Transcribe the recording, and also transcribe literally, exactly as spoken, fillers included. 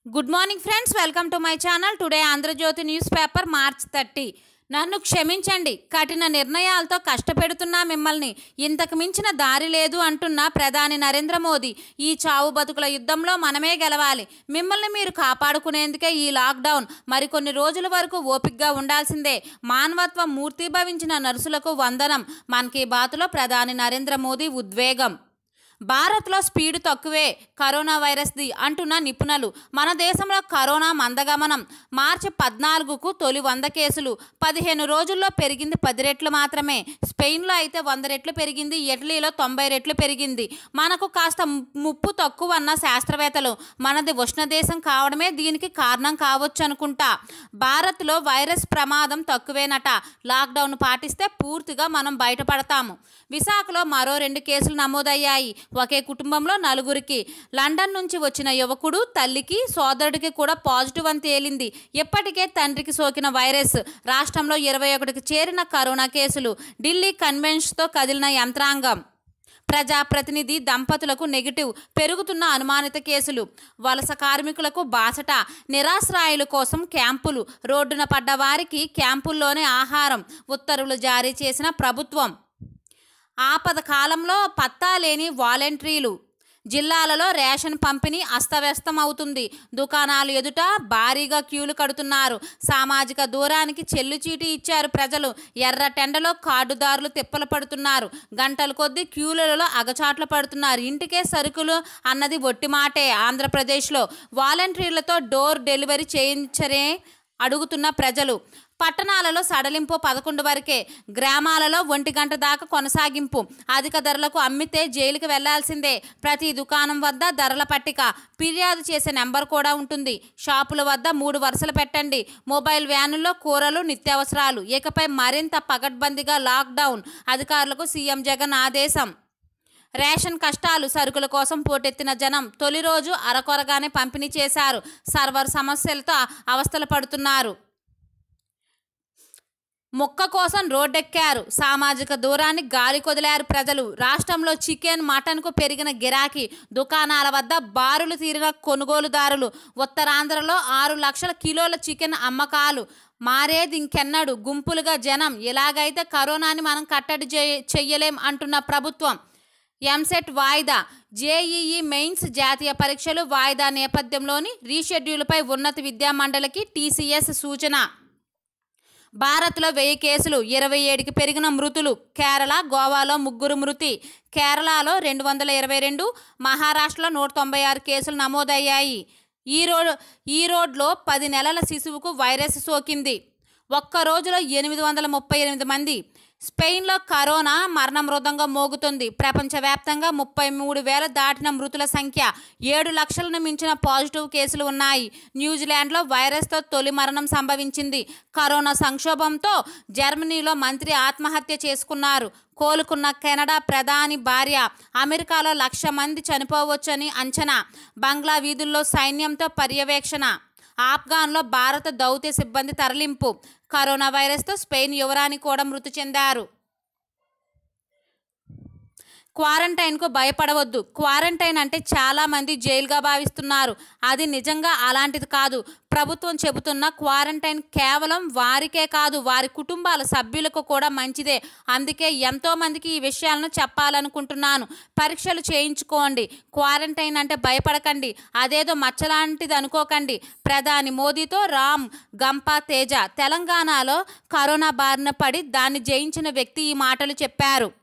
Good morning friends, welcome to my channel. Today Andhra Jyothi news paper March thirty. నన్ను క్షమించండి, కఠిన నిర్ణయాలతో కష్టపెడుతున్నా మిమ్మల్ని, ఇంతకు మించిన దారి లేదు అంటున్న ప్రధాని నరేంద్ర మోదీ. ఈ చావు బతుకుల యుద్ధంలో మనమే గెలవాలి. మిమ్మల్ని మీరు కాపాడుకునేందుకే ఈ లాక్డౌన్. మరికొన్ని రోజుల వరకు ఓపికగా ఉండాల్సిందే. మానవత్వం మూర్తిభవించిన నర్సులకు వందనం. మన్ కీ బాత్లో ప్రధాని నరేంద్ర మోదీ ఉద్వేగం. భారత్లో స్పీడ్ తక్కువే కరోనా వైరస్ది అంటున్న నిపుణులు. మన దేశంలో కరోనా మందగమనం. మార్చి పద్నాలుగుకు తొలి వంద కేసులు. పదిహేను రోజుల్లో పెరిగింది పది రెట్లు మాత్రమే. స్పెయిన్లో అయితే వంద రెట్లు పెరిగింది. ఇటలీలో తొంభై రెట్లు పెరిగింది. మనకు కాస్త ముప్పు తక్కువ అన్న శాస్త్రవేత్తలు. మనది ఉష్ణదేశం కావడమే దీనికి కారణం కావచ్చు అనుకుంటా. భారత్లో వైరస్ ప్రమాదం తక్కువేనట. లాక్డౌన్ పాటిస్తే పూర్తిగా మనం బయటపడతాము. విశాఖలో మరో రెండు కేసులు నమోదయ్యాయి. ఒకే కుటుంబంలో నలుగురికి. లండన్ నుంచి వచ్చిన యువకుడు తల్లికి సోదరుడికి కూడా పాజిటివ్ అని తేలింది. ఇప్పటికే తండ్రికి సోకిన వైరస్. రాష్ట్రంలో ఇరవై ఒకటికి చేరిన కరోనా కేసులు. ఢిల్లీ కన్వెన్షన్తో కదిలిన యంత్రాంగం. ప్రజాప్రతినిధి దంపతులకు నెగిటివ్. పెరుగుతున్న అనుమానిత కేసులు. వలస కార్మికులకు బాసట. నిరాశ్రాయుల కోసం క్యాంపులు. రోడ్డున పడ్డ వారికి క్యాంపుల్లోనే ఆహారం. ఉత్తర్వులు జారీ చేసిన ప్రభుత్వం. ఆపద కాలంలో పత్తా లేని వాలంటీర్లు. జిల్లాలలో రేషన్ పంపిణీ అస్తవ్యస్తం అవుతుంది. దుకాణాలు ఎదుట భారీగా క్యూలు కడుతున్నారు. సామాజిక దూరానికి చెల్లుచీటి ఇచ్చారు ప్రజలు. ఎర్ర టెండలో కార్డుదారులు తిప్పలు పడుతున్నారు. గంటల కొద్దీ క్యూలలో అగచాట్లు పడుతున్నారు. ఇంటికే సరుకులు అన్నది ఒట్టి మాటే. ఆంధ్రప్రదేశ్లో వాలంటీర్లతో డోర్ డెలివరీ చేయించరే అడుగుతున్న ప్రజలు. పట్టణాలలో సడలింపు పదకొండు వరకే. గ్రామాలలో ఒంటి గంట దాకా కొనసాగింపు. అధిక ధరలకు అమ్మితే జైలుకి వెళ్లాల్సిందే. ప్రతి దుకాణం వద్ద ధరల పట్టిక. ఫిర్యాదు చేసే నెంబర్ కూడా ఉంటుంది. షాపుల వద్ద మూడు వరుసలు పెట్టండి. మొబైల్ వ్యానుల్లో కూరలు, నిత్యావసరాలు. ఇకపై మరింత పకడ్బందీగా లాక్డౌన్. అధికారులకు సీఎం జగన్ ఆదేశం. రేషన్ కష్టాలు. సరుకుల కోసం పోటెత్తిన జనం. తొలి రోజు అరకొరగానే పంపిణీ చేశారు. సర్వర్ సమస్యలతో అవస్థలు పడుతున్నారు. మొక్క కోసం రోడ్డెక్కారు. సామాజిక దూరాన్ని గాలి కొదిలారు ప్రజలు. రాష్ట్రంలో చికెన్, మటన్కు పెరిగిన గిరాకీ. దుకాణాల వద్ద బారులు తీరిన కొనుగోలుదారులు. ఉత్తరాంధ్రలో ఆరు లక్షల కిలోల చికెన్ అమ్మకాలు. మారేది ఇంకెన్నడు. గుంపులుగా జనం. ఇలాగైతే కరోనాని మనం కట్టడి చెయ్యలేం అంటున్న ప్రభుత్వం. ఎంసెట్ వాయిదా. జేఈఈ మెయిన్స్ జాతీయ పరీక్షలు వాయిదా నేపథ్యంలోని రీషెడ్యూల్పై ఉన్నత విద్యా మండలికి టీసీఎస్ సూచన. భారత్లో వెయ్యి కేసులు. ఇరవై ఏడుకి పెరిగిన మృతులు. కేరళ, గోవాలో ముగ్గురు మృతి. కేరళలో రెండు వందల ఇరవై రెండు మహారాష్ట్రలో నూట తొంభై ఆరు కేసులు నమోదయ్యాయి. ఈరోడ్ ఈరోడ్లో పది నెలల శిశువుకు వైరస్ సోకింది. ఒక్క రోజులో ఎనిమిది వందల ముప్పై ఎనిమిది మంది. స్పెయిన్లో కరోనా మరణ మృదంగా మోగుతుంది. ప్రపంచవ్యాప్తంగా ముప్పై మూడు వేల దాటిన మృతుల సంఖ్య. ఏడు లక్షలను మించిన పాజిటివ్ కేసులు ఉన్నాయి. న్యూజిలాండ్లో వైరస్తో తొలి మరణం సంభవించింది. కరోనా సంక్షోభంతో జర్మనీలో మంత్రి ఆత్మహత్య చేసుకున్నారు. కోలుకున్న కెనడా ప్రధాని భార్య. అమెరికాలో లక్ష మంది చనిపోవచ్చని అంచనా. బంగ్లా వీధుల్లో సైన్యంతో పర్యవేక్షణ. ఆఫ్ఘన్లో భారత దౌత్య సిబ్బంది తరలింపు. కరోనా వైరస్తో స్పెయిన్ యువరాణి కూడా మృతి చెందారు. క్వారంటైన్కు భయపడవద్దు. క్వారంటైన్ అంటే చాలామంది జైలుగా భావిస్తున్నారు. అది నిజంగా అలాంటిది కాదు. ప్రభుత్వం చెబుతున్న క్వారంటైన్ కేవలం వారికే కాదు, వారి కుటుంబాల సభ్యులకు కూడా మంచిదే. అందుకే ఎంతోమందికి ఈ విషయాలను చెప్పాలనుకుంటున్నాను. పరీక్షలు చేయించుకోండి. క్వారంటైన్ అంటే భయపడకండి. అదేదో మచ్చలాంటిది అనుకోకండి. ప్రధాని మోదీతో రామ్ గంపా తేజ. తెలంగాణలో కరోనా బారిన పడి దాన్ని జయించిన వ్యక్తి ఈ మాటలు చెప్పారు.